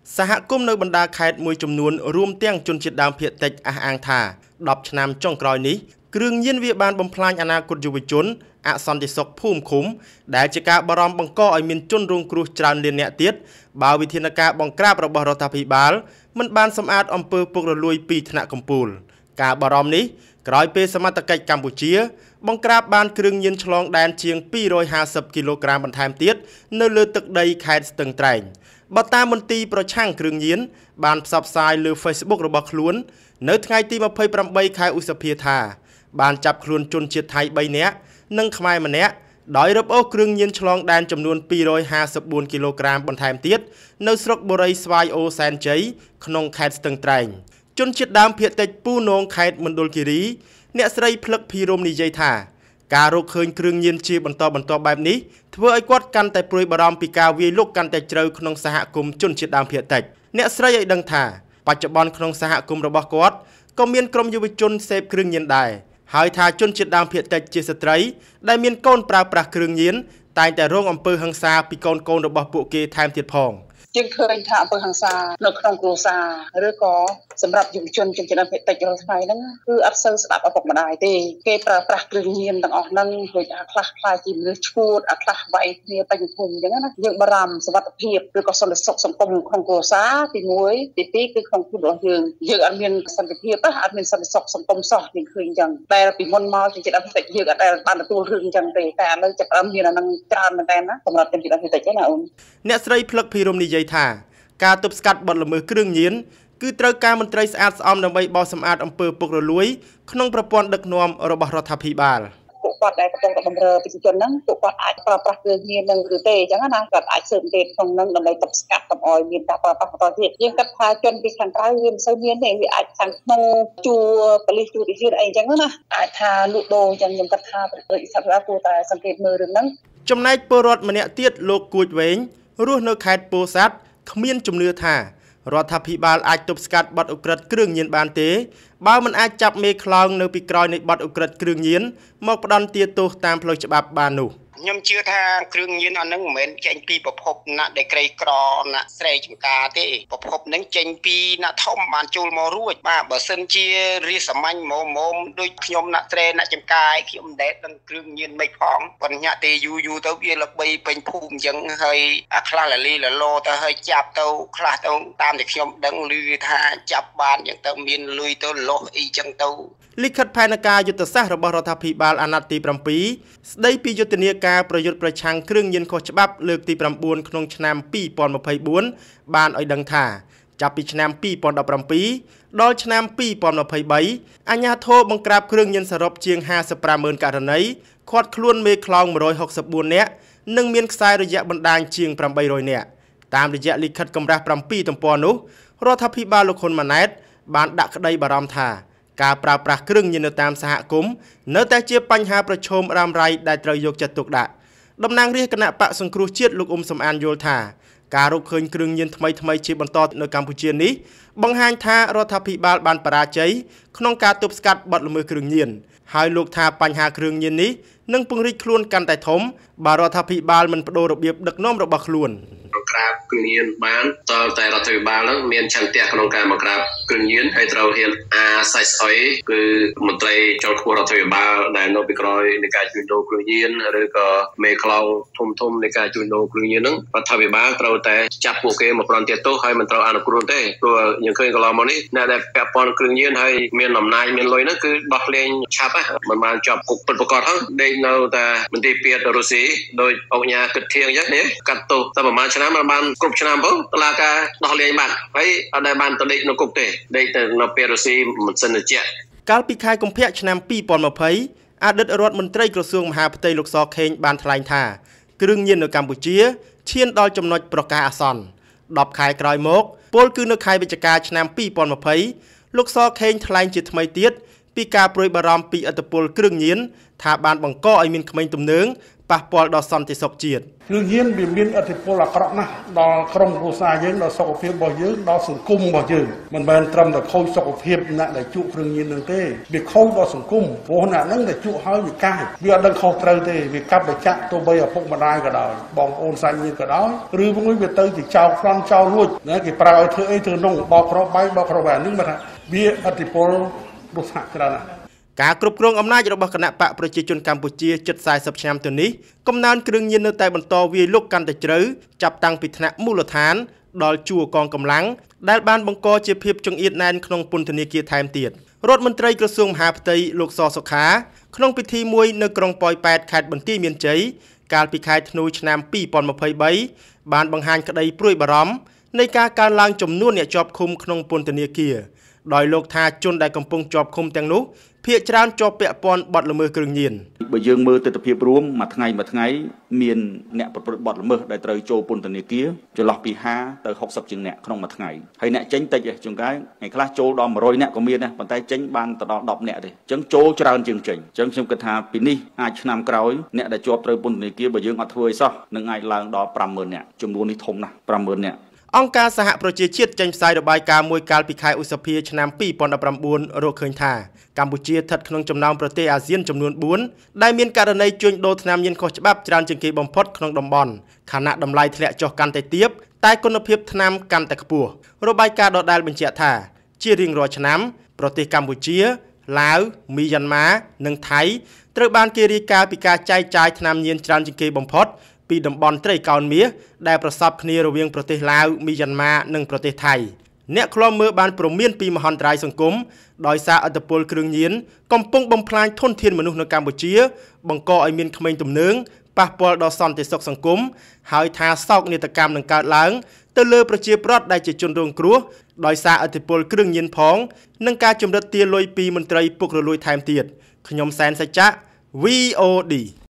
សហគមន៍នៅបណ្ដាខេត្តមួយចំនួនរួមទាំងជនជាតិដើមភាគតិចអះអាងថា10ឆ្នាំចុងក្រោយនេះគ្រឿងញៀនវាបានបំផ្លាញអនាគតយុវជនអសន្តិសុខភូមិឃុំដែលជាការបារម្ភបង្កឲ្យមានជនរងគ្រោះច្រើនលានអ្នកទៀតបើវិធានការបង្ក្រាបរបស់រដ្ឋាភិបាលមិនបានសម្អាតអំពើពុករលួយពីថ្នាក់កំពូលការបារម្ភនេះក្រោយពេលសមត្ថកិច្ចកម្ពុជាបង្ក្រាបបានគ្រឿងញៀនឆ្លងដែនជាង250គីឡូក្រាមបន្ថែមទៀតនៅលើទឹកដីខេត្តស្ទឹងត្រែងបើតាមមន្ទីរប្រឆាំងគ្រឿងញៀនបានផ្សព្វផ្សាយលើ Facebook របស់ខ្លួននៅថ្ងៃទី28ខែឧសភាថាបានចាប់ខ្លួនជនជាតិថៃ3នាក់និងខ្មែរម្នាក់ដោយរឹបអូសគ្រឿងញៀនឆ្លងដែនចំនួន254គីឡូក្រាមបន្ថែមទៀតនៅស្រុកបុរីស្វាយអូសែនជ័យក្នុងខេត្តស្ទឹងត្រែងជនជាតិដើមភាគតិចពូនងខេត្តមណ្ឌលគិរីអ្នកស្រីភ្លឹកភីរមនិយាយថាការរកឃើញគ្រឿងញៀនជាបន្តបែបនេះធ្វើឲ្យគាត់កាន់តែព្រួយបារម្ភពីការវាយលុកកាន់តែជ្រៅក្នុងសហគមន៍ជនជាតិដើមភាគតិចអ្នកស្រីឲ្យដឹងថាបច្ចុប្បន្នក្នុងសហគមន៍របស់គាត់ក៏មានក្រុមយុវជនសេពគ្រឿងញៀនដែរហើយថាជនជាតិដើមភាគតិចជាស្ត្រីដែលមានកូនប្រើប្រាស់គ្រឿងញៀនតែងតែរងអំពើហិង្សាពីកូនរបស់ពួកគេថែមទៀតផងយើងឃើញថាអំពើហិង្សានៅក្នុងគ្រួសារឬក៏សម្រាប់យុវជនជនជាតិដើមភាគតិចរាល់ថ្ងៃហ្នឹងគឺអត់សូវស្ដាប់ឪពុកម្ដាយទេគេប្រើប្រាស់គ្រឿងញៀនទាំងអស់ហ្នឹងរួចខ្លះខ្លាចជាមនុស្សឈួតខ្លះវាយគ្នាពេញភូមិអញ្ចឹងណាយើងបារម្ភសុខភាពឬក៏សន្តិសុខសង្គមក្នុងគ្រួសារទី1ទី2គឺក្នុងខ្លួនរបស់យើងអត់មានសន្តិភាពអត់មានសន្តិសុខសង្គមសោះយើងឃើញអញ្ចឹងតែពីមុនមកជនជាតិដើមភាគតិចយើងអត់ដែលបានទទួលរឿងអញ្ចឹងទេតែឥឡូវចាប់ផ្ដើមមានអាហ្នឹងច្រើនមែនតើណាសម្រាប់ជនជាតិដើមភាគតិចណាអូនអ្នកស្រីភ្លឹកភីរមនិយាយថាការទប់ស្កាត់បទល្មើសគ្រឿងញៀនគឺត្រូវការមន្ត្រីស្អាតស្អំដើម្បីបោសសម្អាតអំពើពុករលួយក្នុងប្រព័ន្ធដឹកនាំរបស់រដ្ឋាភិបាលពួកគាត់ដែលកំពុងតែបម្រើប្រជាជនហ្នឹងពួកគាត់អាចប្រើប្រាស់គ្រឿងញៀននឹងឬទេអញ្ចឹងណាគាត់អាចស៊ើបអង្កេតក្នុងហ្នឹងដើម្បីទប់ស្កាត់កុំឲ្យមានការប្រើប្រាស់បន្តទៀតយើងគិតថាជនពីខាងក្រៅវាមិនសូវមានទេវាអាចខាងក្នុងជួប៉ូលីសជួតិចអីអញ្ចឹងណាអាចថាលក់ដូរអញ្ចឹងខ្ញុំគិតថាប្រជាសាស្ត្រគួរតែសង្កេតមើលរឿងហ្នឹងចំណែកពលរដ្ឋម្នាក់ទៀតលោកគួចវែងរស់នៅខេត្តពោធិ៍សាត់គ្មានជំនឿថារដ្ឋាភិបាលអាចទប់ស្កាត់បទឧក្រិដ្ឋគ្រឿងញៀនបានទេបើមិនអាចចាប់មេខ្លោងនៅពីក្រោយនៃបទឧក្រិដ្ឋគ្រឿងញៀនមកផ្ដន្ទាទោសតាមផ្លូវច្បាប់បាននោះខ្ញុំជឿថាគ្រឿងញៀនអស់ហ្នឹងមិនមែនចេញពីប្រភពណាក់ដែលក្រីក្រណាក់ស្រែចម្ការទេប្រភពហ្នឹងចេញពីណាក់ធំបានចូលមករួចបាទបើសិនជារាសាមញ្ញមុំដូចខ្ញុំណាក់ស្រែណាក់ចម្ការខ្ញុំមិនដែលដឹងគ្រឿងញៀនមិនផងបញ្ញត្តិទេយូរទៅវាល្បីពេញភូមិអញ្ចឹងហើយអាខ្លះលលីលលោទៅហើយចាប់ទៅខ្លះទៅតាមដែលខ្ញុំដឹងឮថាចាប់បានអញ្ចឹងទៅមានលុយទៅលោះអីអញ្ចឹងទៅលិខិតផែនការយុទ្ធសាស្ត្ររបស់រដ្ឋាភិបាលអាណត្តិទី7ស្ដីពីយុទ្ធនាការប្រយុទ្ធប្រឆាំងគ្រឿងញៀនខុសច្បាប់លើកទី9ក្នុងឆ្នាំ2024បានឲ្យដឹងថាចាប់ពីឆ្នាំ2017ដល់ឆ្នាំ2023អាជ្ញាធរបង្ក្រាបគ្រឿងញៀនសរុបជាង550000ករណីឃាត់ខ្លួនមេខ្លោង164នាក់និងមានខ្សែរយៈបណ្ដាញជាង800នាក់តាមរយៈលិខិតកម្រាស់7ទំព័រនោះរដ្ឋាភិបាលលោកហ៊ុនម៉ាណែតបានដាក់ក្តីបារម្ភថាការប្រើប្រាស់គ្រឿងញៀននៅតាមសហគមន៍នៅតែជាបញ្ហាប្រឈមរ៉ាំរ៉ៃដែលត្រូវយកចិត្តទុកដាក់តំណាងរាជគណៈបកសង្គ្រោះជាតិលោកអ៊ុំសំអានយល់ថាការរកឃើញគ្រឿងញៀនថ្មីជាបន្តនៅកម្ពុជានេះបង្ហាញថារដ្ឋាភិបាលបានបរាជ័យក្នុងការទប់ស្កាត់បទល្មើសគ្រឿងញៀនហើយលោកថាបញ្ហាគ្រឿងញៀននេះនឹងពង្រីកខ្លួនកាន់តែធំបើរដ្ឋាភិបាលមិនបដូររបៀបដឹកនាំរបស់ខ្លួនបង្ក្រាបគ្រឿងញៀនបានតើតែរដ្ឋាភិបាលនឹងមានឆន្ទៈក្នុងការបង្ក្រាបគ្រឿងញៀនហើយត្រូវហ៊ានសាច់ស្អុយគឺមន្ត្រីជាន់ខ្ពស់រដ្ឋាភិបាលដែលនៅពីក្រោយនៃការជួញដូរគ្រឿងញៀនឬក៏មេខ្លោងធំនៃការជួញដូរគ្រឿងញៀនហ្នឹងរដ្ឋាភិបាលត្រូវតែចាប់ពួកគេមកផ្ដន្ទាទោសហើយមិនត្រូវអនុគ្រោះទេព្រោះយើងឃើញកន្លងមកនេះអ្នកដែលពាក់ព័ន្ធគ្រឿងញៀនហើយមានអំណាចមានលុយហ្នឹងគឺដោះលែងឆាប់មិនបានជាប់គុកពិតប្រាកដហ្នឹងដេកនៅតែមន្ទីរពេទ្យរុស្ស៊ីដោយអង្គញាគិតធៀងអញ្ចឹងនេះកាត់ទោសតែប្រហែលឆ្នាំបានគ្រប់ឆ្នាំផងតឡាការដោះលែងបាត់ហើយអត់ដែលបានទៅដេកនៅគុកទេដេកទៅនៅពេទ្យរុស្ស៊ីមិនសិនទៅជាកាលពីខែកុម្ភៈឆ្នាំ2020អតីតរដ្ឋមន្ត្រីក្រសួងមហាផ្ទៃលោកសខេងបានថ្លែងថាគ្រឿងញៀននៅកម្ពុជាឈានដល់ចំណុចប្រកាសអាសន្ន10ខែក្រោយមកពលគឺនៅខែវិច្ឆិកាឆ្នាំ2020លោកសខេងថ្លែងជាថ្មីទៀតពីការព្រួយបារម្ភពីឥទ្ធិពលគ្រឿងញៀនថាបានបង្កឲ្យមានក្មេងទំនើងប៉ះពាល់ដល់សន្តិសុខជាតិគ្រឿងញៀនវាមានឥទ្ធិពលអាក្រក់ណាស់ដល់ក្រុមគ្រួសារយើងដល់សុខភាពរបស់យើងដល់សង្គមរបស់យើងមិនមែនត្រឹមតែខូចសុខភាពអ្នកដែលជក់គ្រឿងញៀននឹងទេវាខូចដល់សង្គមព្រោះអ្នកហ្នឹងដែលជក់ហើយវាកាយវាអត់ដឹងខុសត្រូវទេវាកាប់បច្ចៈទោះបីឪពុកម្ដាយក៏ដោយបងប្អូនសាច់ញាតិក៏ដោយឬមួយវាទៅជាចោលប្លន់ចោលលួចណាគេប្រើឲ្យធ្វើអីធ្វើនោះបោកគ្រាប់បាយបោកគ្រាប់បាយនេះមកថាវាឥទ្ធិពលគ្រោះថ្នាក់ច្រើនណាស់ការគ្រប់គ្រងអំណាចរបស់គណៈបកប្រជាជនកម្ពុជាជិត40ឆ្នាំទៅនេះកំណើនគ្រឿងញៀននៅតែបន្តវាយលុកកាន់តែជ្រៅចាប់តាំងពីថ្នាក់មូលដ្ឋានដល់ជួរកងកម្លាំងដែលបានបង្កជាភាពចង្អៀតណែនក្នុងពន្ធនាគារថែមទៀតរដ្ឋមន្ត្រីក្រសួងមហាផ្ទៃលោកសសុខាក្នុងពិធីមួយនៅក្រុងប៉ោយប៉ែតខេត្តបន្ទាយមានជ័យកាលពីខែធ្នូឆ្នាំ2023បានបង្ហាញក្តីព្រួយបារម្ភនៃការកើនឡើងចំនួនអ្នកជាប់ឃុំក្នុងពន្ធនាគារដោយលោកថាជនដែលកំពុងជាប់ឃុំទាំងនោះភាគច្រើនជាប់ពាក់ព័ន្ធបទល្មើសគ្រឿងញៀនបើយើងមើលទិដ្ឋភាពរួមមួយថ្ងៃមានអ្នកប្រព្រឹត្តបទល្មើសដែលត្រូវចូលពន្ធនាគារចន្លោះពី50ទៅ60ជាងអ្នកក្នុងមួយថ្ងៃហើយអ្នកចេញតិចជាងគេថ្ងៃខ្លះចូលដល់100អ្នកក៏មានដែរប៉ុន្តែចេញបានទៅដល់10អ្នកទេអញ្ចឹងចូលច្រើនជាងចេញអញ្ចឹងខ្ញុំគិតថាពីនេះអាចឆ្នាំក្រោយអ្នកដែលជាប់ត្រូវពន្ធនាគារបើយើងអត់ធ្វើអីសោះនឹងអាចឡើងដល់50000អ្នកចំនួននេះធំណាស់50000អ្នកអង្គការសហប្រជាជាតិចេញផ្សាយរបាយការណ៍មួយកាលពីខែឧសភាឆ្នាំ2019រកឃើញថាកម្ពុជាស្ថិតក្នុងចំណោមប្រទេសអាស៊ានចំនួន4ដែលមានករណីជួញដូរថ្នាំញៀនខុសច្បាប់ច្រើនជាងគេបំផុតក្នុងតំបន់ខណៈតម្លៃធ្លាក់ចុះកាន់តែទាបតែគុណភាពថ្នាំកាន់តែខ្ពស់របាយការណ៍ដដែលបញ្ជាក់ថាជារៀងរាល់ឆ្នាំប្រទេសកម្ពុជាឡាវមីយ៉ាន់ម៉ានិងថៃត្រូវបានគេរាយការណ៍ពីការចែកចាយថ្នាំញៀនច្រើនជាងគេបំផុតពីតំបន់ត្រីកោណមាសដែលប្រសពគ្នារវាងប្រទេសឡាវមីយ៉ាន់ម៉ានិងប្រទេសថៃអ្នកឃ្លាំមើលបានព្រមានពីមហន្តរាយសង្គមដោយសារឥទ្ធិពលគ្រឿងញៀនកំពុងបំផ្លាញធនធានមនុស្សនៅកម្ពុជាបង្កឲ្យមានក្មេងទំនើងប៉ះពាល់ដល់សន្តិសុខសង្គមហើយថាសោកនាដកម្មនឹងកើតឡើងទៅលើប្រជាប្រដ្ឋដែលជាជនរងគ្រោះដោយសារឥទ្ធិពលគ្រឿងញៀនផងនិងការជំរិតទារលុយពីមន្ត្រីពុករលួយថែមទៀតខ្ញុំសែនសច្ចៈ VOD